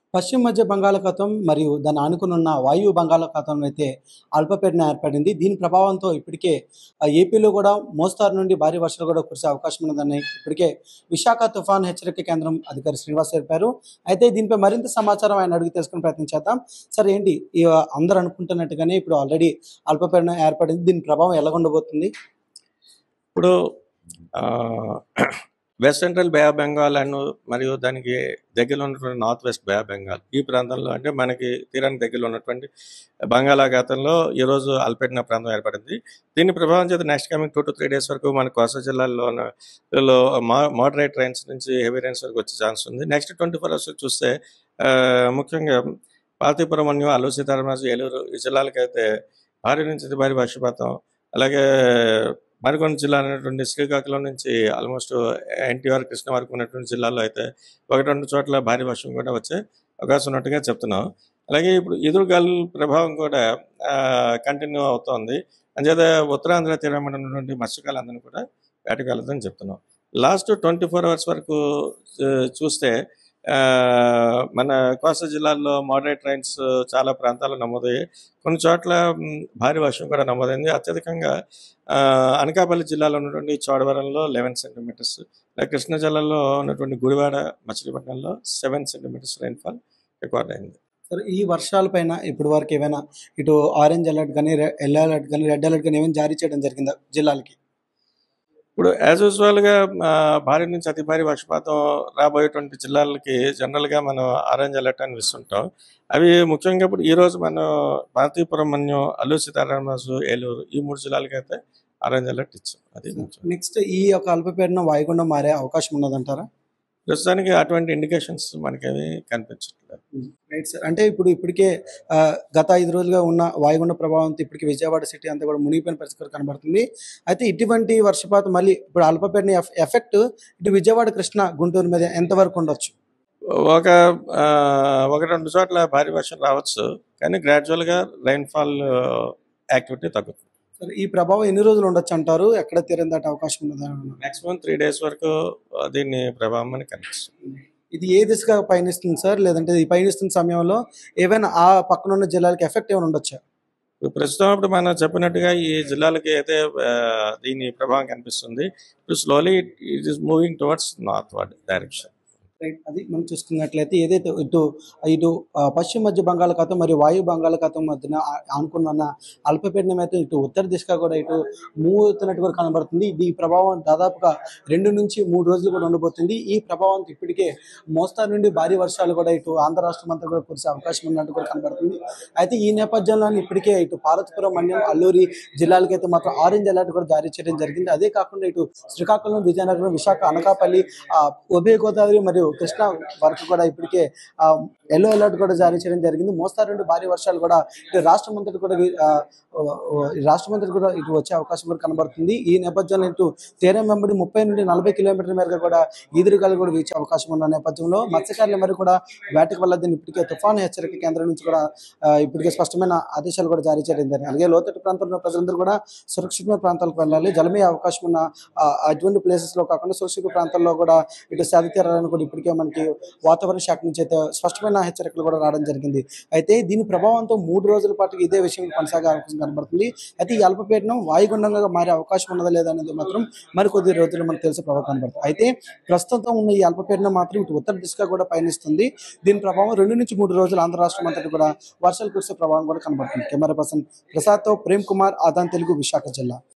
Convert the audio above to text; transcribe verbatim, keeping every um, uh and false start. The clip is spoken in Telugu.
పశ్చిమ మధ్య బంగాళాఖాతం మరియు దాన్ని ఆనుకునున్న వాయువ్య బంగాళాఖాతంలో అయితే అల్పపీడనం ఏర్పడింది. దీని ప్రభావంతో ఇప్పటికే ఆహ్, ఏపీలో కూడా మోస్తారు నుండి భారీ వర్షాలు కూడా కురిసే అవకాశం ఉన్నదని ఇప్పటికే విశాఖ తుఫాన్ హెచ్చరిక కేంద్రం అధికారి శ్రీనివాస్ తెలిపారు. అయితే దీనిపై మరింత సమాచారం ఆయన అడిగి తెలుసుకునే ప్రయత్నం చేద్దాం. సార్ ఏంటి ఈ అందరూ అనుకుంటున్నట్టుగానే ఇప్పుడు ఆల్రెడీ అల్పపీడనం ఏర్పడింది. దీని ప్రభావం ఎలా ఉండబోతుంది? ఇప్పుడు ah, west central bay of Bengal and మరియు దానికి దగ్గరలో ఉన్నటువంటి north west bay of Bengal ఈ ప్రాంతంలో అంటే మనకి తీరానికి దగ్గరలో ఉన్నటువంటి బంగాళాఖాతంలో ఈరోజు అల్పపీడన ప్రాంతం ఏర్పడింది. దీని ప్రభావం చేత next coming two to three days వరకు మన కోస్తా జిల్లాల్లో లో మోడరేట్ రైన్స్ నుంచి హెవీ రైన్స్ వరకు వచ్చే ఛాన్స్ ఉంది. నెక్స్ట్ ట్వంటీ ఫోర్ అవర్స్ చూస్తే ఆహ్, ముఖ్యంగా పార్తీపురం మన్యం, అల్లూరు సీతారామరాజు, ఏలూరు ఈ జిల్లాలకైతే భారీ నుంచి అతి భారీ వర్షపాతం, అలాగే మరికొన్ని జిల్లాలు అనేటువంటి శ్రీకాకుళం నుంచి ఆల్మోస్ట్ ఎన్టీఆర్ కృష్ణ వరకు ఉన్నటువంటి జిల్లాల్లో అయితే ఒకటి రెండు చోట్ల భారీ వర్షం కూడా వచ్చే అవకాశం ఉన్నట్టుగా చెప్తున్నాం. అలాగే ఇప్పుడు ఎదురుగాలుల ప్రభావం కూడా కంటిన్యూ అవుతోంది. అంచేత ఉత్తరాంధ్ర తీరంలో ఉన్నటువంటి మత్స్యకారులందరినీ కూడా వేటకు వెళ్ళదని చెప్తున్నాం. లాస్ట్ ట్వంటీ ఫోర్ అవర్స్ వరకు చూస్తే మన కోస్తా జిల్లాల్లో మోడరేట్ రైన్స్ చాలా ప్రాంతాల్లో నమోదయ్యాయి. కొన్ని చోట్ల భారీ వర్షం కూడా నమోదైంది. అత్యధికంగా అనకాపల్లి జిల్లాలో ఉన్నటువంటి చోడవరంలో లెవెన్ సెంటీమీటర్స్, కృష్ణా జిల్లాలో ఉన్నటువంటి గుడివాడ, మచిలీపట్నంలో సెవెన్ సెంటీమీటర్స్ రైన్ఫాల్ రికార్డ్ అయింది. సార్ ఈ వర్షాల పైన ఇప్పటి వరకు ఏమైనా ఇటు ఆరెంజ్ అలర్ట్ కానీ, ఎల్లో అలర్ట్ కానీ, రెడ్ అలర్ట్ కానీ ఏమైనా జారీ చేయడం జరిగిందా జిల్లాలకి? ఇప్పుడు యాజ్ యూజువల్గా భారీ నుంచి అతి భారీ వర్షపాతం రాబోయేటువంటి జిల్లాలకి జనరల్గా మనం ఆరెంజ్ అలర్ట్ అని ఇస్తుంటాం. అవి ముఖ్యంగా ఇప్పుడు ఈరోజు మనం పార్తీపురం మన్యం, అల్లూరు సీతారామరాజు, ఏలూరు ఈ మూడు జిల్లాలకి అయితే ఆరెంజ్ అలర్ట్ ఇచ్చాం. అది నెక్స్ట్ ఈ యొక్క అల్పపీడనం వాయుగుండం మారే అవకాశం ఉన్నదంటారా? ప్రస్తుతానికి అటువంటి ఇండికేషన్స్ మనకేమి కనిపించట్లేదు. Right sir. అంటే ఇప్పుడు ఇప్పటికే గత ఐదు రోజులుగా ఉన్న వాయుగుండ ప్రభావంతో ఇప్పటికి విజయవాడ సిటీ అంతా కూడా మునిగిపోయిన పరిస్థితి కనబడుతుంది. అయితే ఇటువంటి వర్షపాతం మళ్ళీ ఇప్పుడు అల్పపీడన ఎఫెక్ట్ ఇటు విజయవాడ, కృష్ణ, గుంటూరు మీద ఎంతవరకు ఉండొచ్చు? ఒక ఒక రెండు చోట్ల భారీ వర్షం రావచ్చు, కానీ గ్రాడ్యువల్గా రైన్ఫాల్ యాక్టివిటీ తగ్గుతుంది. సరే, ఈ ప్రభావం ఎన్ని రోజులు ఉండొచ్చు అంటారు? ఎక్కడ తీరం దాటే అవకాశం ఉన్నదా? మాక్సిమం త్రీ డేస్ వరకు దీన్ని ప్రభావం మనకి కనిపిస్తుంది. ఇది ఏ దిశగా పయనిస్తుంది సార్? లేదంటే ఈ పయనిస్తున్న సమయంలో ఏవైనా ఆ పక్కన ఉన్న జిల్లాలకి ఎఫెక్ట్ ఏమైనా ఉండొచ్చా? ప్రస్తుతం ఇప్పుడు మనం చెప్పినట్టుగా ఈ జిల్లాలకి అయితే దీని ప్రభావం కనిపిస్తుంది. ఇప్పుడు slowly it is moving towards northward direction. Right. అది మనం చూసుకున్నట్లయితే ఏదైతే ఇటు ఇటు పశ్చిమ మధ్య బంగాళాఖాతం మరియు వాయు బంగాళాఖాతం మధ్యన అనుకున్న అల్పపీడనం అయితే ఇటు ఉత్తర దిశగా కూడా ఇటు మూవ్ అవుతున్నట్టు కూడా కనబడుతుంది. ఈ ప్రభావం దాదాపుగా రెండు నుంచి మూడు రోజులు కూడా ఉండబోతుంది. ఈ ప్రభావం ఇప్పటికే మోస్తారు నుండి భారీ వర్షాలు కూడా ఇటు ఆంధ్ర రాష్ట్రం అంతా కూడా కురిసే అవకాశం ఉన్నట్టు కూడా కనబడుతుంది. అయితే ఈ నేపథ్యంలో ఇప్పటికే ఇటు పార్వతీపురం, మన్యం, అల్లూరి జిల్లాలకైతే మాత్రం ఆరెంజ్ అలర్ట్ కూడా జారీ చేయడం జరిగింది. అదే కాకుండా ఇటు శ్రీకాకుళం, విజయనగరం, విశాఖ, అనకాపల్లి, ఉభయ గోదావరి మరియు కృష్ణా వరకు కూడా ఇప్పటికే ఎల్లో అలర్ట్ కూడా జారీ చేయడం జరిగింది. మోస్తారు నుండి భారీ వర్షాలు కూడా ఇటు రాష్ట్రం అంతటి కూడా రాష్ట్రం అంతటి కూడా ఇటు వచ్చే అవకాశం కూడా కనబడుతుంది. ఈ నేపథ్యంలో ఇటు తీరం వెంబడి ముప్పై నుండి నలభై కిలోమీటర్ల మేరకు కూడా ఈదురుగాలు కూడా వీచే అవకాశం ఉన్న నేపథ్యంలో మత్స్యకారులు మరి కూడా వేటకు వెళ్ళదని ఇప్పటికే తుఫాను హెచ్చరిక కేంద్రం నుంచి కూడా ఇప్పటికే స్పష్టమైన ఆదేశాలు కూడా జారీ చేయడం జరిగింది. అలాగే లోతట్టు ప్రాంతంలో ప్రజలందరూ కూడా సురక్షితమైన ప్రాంతాలకు వెళ్ళాలి. జలమయ్యే అవకాశం ఉన్న అటువంటి ప్లేసెస్ లో కాకుండా సురక్షిత ప్రాంతాల్లో కూడా ఇటు సేద తీరాలని కూడా ఇప్పటికే మనకి వాతావరణ శాఖ నుంచి అయితే స్పష్టమైన హెచ్చరికలు కూడా రావడం జరిగింది. అయితే దీని ప్రభావంతో మూడు రోజుల పాటు ఇదే విషయం కొనసాగే అవకాశం కనబడుతుంది. అయితే ఈ అల్పపీడనం వాయుగుండంగా మారే అవకాశం ఉన్నదా లేదా అనేది మాత్రం మరికొద్ది రోజులు మనకు తెలిసే ప్రభావం కనబడుతుంది. అయితే ప్రస్తుతం ఉన్న ఈ అల్పపీడనం మాత్రం ఇటు ఉత్తర దిశగా కూడా పయనిస్తుంది. దీని ప్రభావం రెండు నుంచి మూడు రోజులు ఆంధ్ర రాష్ట్రం అంతటి కూడా వర్షాలు కురిసే ప్రభావం కూడా కనబడుతుంది. కెమెరా పర్సన్ ప్రసాద్తో ప్రేమ్ కుమార్, ఆదాన్ తెలుగు, విశాఖ జిల్లా.